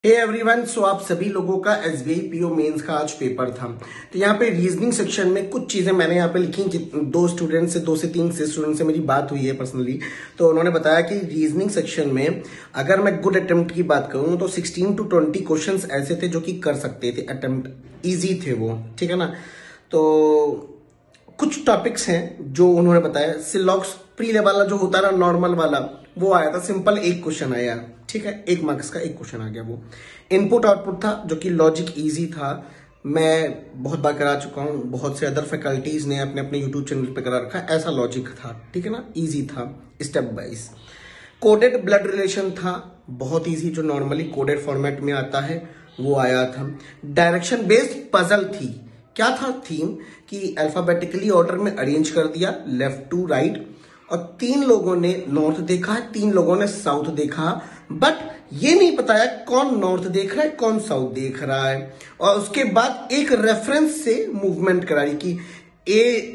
Hey everyone, सो आप सभी लोगों का एसबीआई पीओ मेंस का आज पेपर था। तो यहाँ पे रीजनिंग सेक्शन में कुछ चीजें मैंने यहाँ पे लिखी। दो से तीन स्टूडेंट से मेरी बात हुई है पर्सनली, तो उन्होंने बताया कि रीजनिंग सेक्शन में अगर मैं गुड अटेम्प्ट की बात करूं तो 16 to 20 क्वेश्चंस ऐसे थे जो कि कर सकते थे अटेम्प्ट, इजी थे वो, ठीक है ना। तो कुछ टॉपिक्स हैं जो उन्होंने बताया। सिलॉक्स प्री लेवल वाला जो होता है ना, नॉर्मल वाला, वो आया था सिंपल, एक क्वेश्चन आया, ठीक है, 1 मार्क्स का एक क्वेश्चन आ गया। वो इनपुट आउटपुट था जो कि लॉजिक इजी था, मैं बहुत बार करा चुका हूं, बहुत से अदर फैकल्टीज ने अपने अपने यूट्यूब चैनल पे करा रखा, ऐसा लॉजिक था, ठीक है ना, इजी था step wise. Coded blood relation था, बहुत इजी, जो नॉर्मली कोडेड फॉर्मेट में आता है वो आया था। डायरेक्शन बेस्ड पजल थी, क्या था थीम कि अल्फाबेटिकली ऑर्डर में अरेंज कर दिया लेफ्ट टू राइट, और 3 लोगों ने नॉर्थ देखा है, 3 लोगों ने साउथ देखा, बट ये नहीं बताया कौन नॉर्थ देख रहा है कौन साउथ देख रहा है। और उसके बाद एक रेफरेंस से मूवमेंट कराई कि ए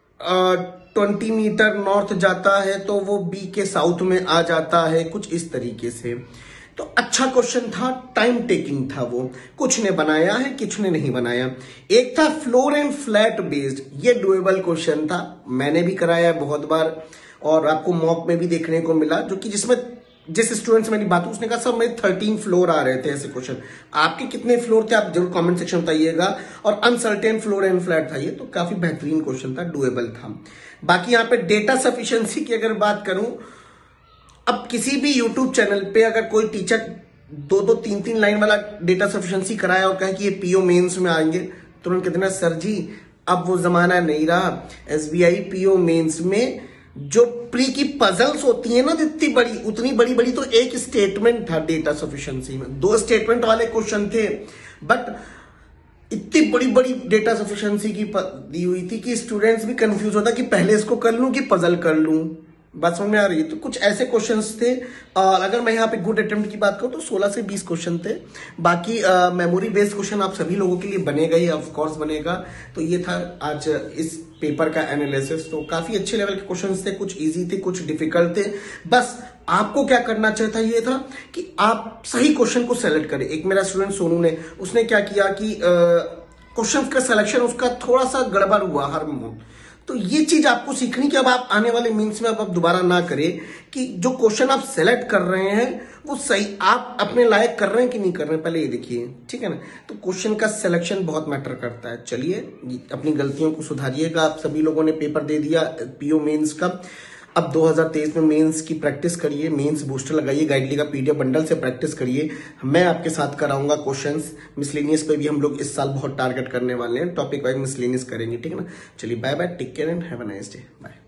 20 मीटर नॉर्थ जाता है तो वो बी के साउथ में आ जाता है, कुछ इस तरीके से। तो अच्छा क्वेश्चन था, टाइम टेकिंग था वो, कुछ ने बनाया है कुछ ने नहीं बनाया। एक था फ्लोर एंड फ्लैट बेस्ड, ये डुएबल क्वेश्चन था, मैंने भी कराया बहुत बार और आपको मॉक में भी देखने को मिला, जो कि जिसमें जिस स्टूडेंट से मेरी बात हुई उसने कहा सर मेरे 13 फ्लोर आ रहे थे ऐसे क्वेश्चन। आपके कितने फ्लोर थे आप जरूर कमेंट सेक्शन में बताइएगा। और अनसर्टेन फ्लोर एंड फ्लैट था, ये तो काफी बेहतरीन क्वेश्चन था, डुएबल था। बाकी यहाँ पे डेटा सफिशिएंसी की अगर बात करूं, अब किसी भी यूट्यूब चैनल पे अगर कोई टीचर 2-2, 3-3 लाइन वाला डेटा सफिशिएंसी कराया और कहे कि ये पीओ मेंस में आएंगे, तो उन्होंने कहते ना सर जी अब वो जमाना नहीं रहा। एसबीआई पीओ मेंस में जो प्री की पजल्स होती है ना, इतनी बड़ी उतनी बड़ी बड़ी, तो एक स्टेटमेंट था डेटा सफिशिएंसी में, 2 स्टेटमेंट वाले क्वेश्चन थे, बट इतनी बड़ी बड़ी डेटा सफिशिएंसी की दी हुई थी कि स्टूडेंट्स भी कंफ्यूज होता कि पहले इसको कर लूं कि पजल कर लूं। बात समझ में आ रही है? तो कुछ ऐसे क्वेश्चंस थे। और अगर मैं यहाँ पे गुड अटेम्प्ट की बात करूँ तो 16 से 20 क्वेश्चन थे। बाकी मेमोरी बेस्ड क्वेश्चन आप सभी लोगों के लिए बनेगा ही, ऑफ कोर्स बनेगा। तो ये था आज इस पेपर का एनालिसिस। तो काफी अच्छे लेवल के क्वेश्चंस थे, कुछ इजी थे कुछ डिफिकल्ट थे। बस आपको क्या करना चाहिए था, ये था कि आप सही क्वेश्चन को सेलेक्ट करें। एक मेरा स्टूडेंट सोनू ने, उसने क्या किया कि क्वेश्चन का सिलेक्शन उसका थोड़ा सा गड़बड़ हुआ हर मोमेंट। तो ये चीज आपको सीखनी कि अब आप आने वाले मीन्स में अब आप दोबारा ना करें, कि जो क्वेश्चन आप सेलेक्ट कर रहे हैं वो सही आप अपने लायक कर रहे हैं कि नहीं कर रहे हैं, पहले ये देखिए, ठीक है ना। तो क्वेश्चन का सिलेक्शन बहुत मैटर करता है। चलिए अपनी गलतियों को सुधारिएगा। आप सभी लोगों ने पेपर दे दिया पीओ मेंस का, अब 2023 में मेंस की प्रैक्टिस करिए, मेंस बूस्टर लगाइए, गाइडली का पीडीएफ बंडल से प्रैक्टिस करिए। मैं आपके साथ कराऊंगा क्वेश्चंस। मिसलेनियस पे भी हम लोग इस साल बहुत टारगेट करने वाले हैं, टॉपिक वाइज मिसलेनियस करेंगे, ठीक है ना। चलिए bye bye, take care and have a nice day, bye.